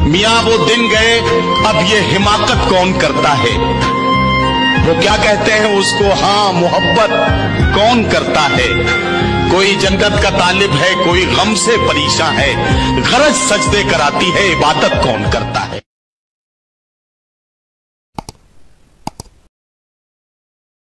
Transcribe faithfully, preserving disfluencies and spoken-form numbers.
मियाँ वो दिन गए, अब ये हिमाकत कौन करता है। वो क्या कहते हैं उसको, हाँ मोहब्बत कौन करता है। कोई जन्नत का तालिब है, कोई गम से परेशान है, गरज सजदे कराती है, इबादत कौन करता है।